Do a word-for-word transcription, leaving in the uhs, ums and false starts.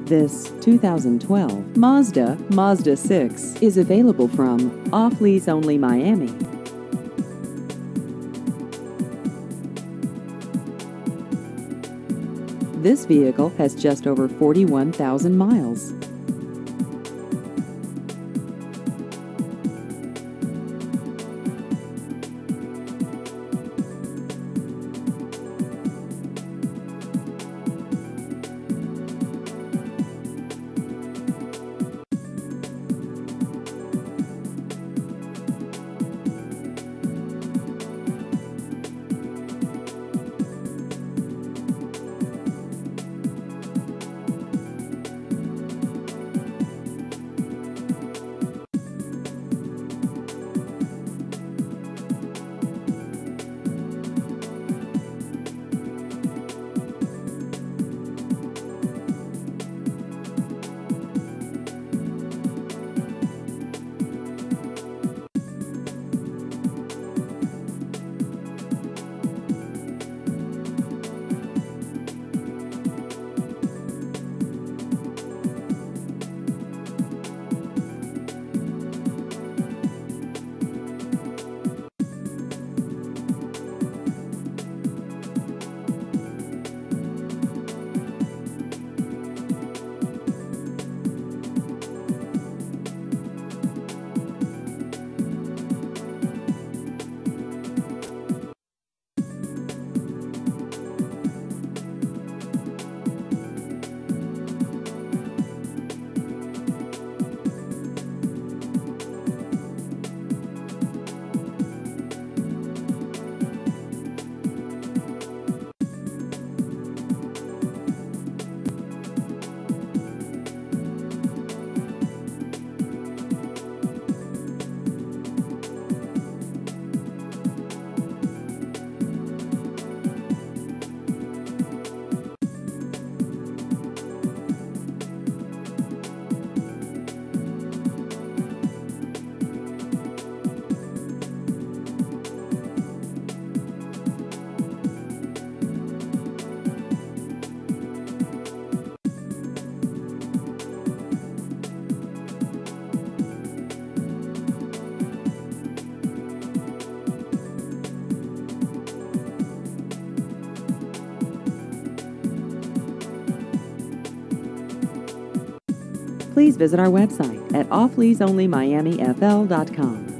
This two thousand twelve Mazda Mazda six is available from Off Lease Only Miami. This vehicle has just over forty-one thousand miles. Please visit our website at off lease only miami f l dot com.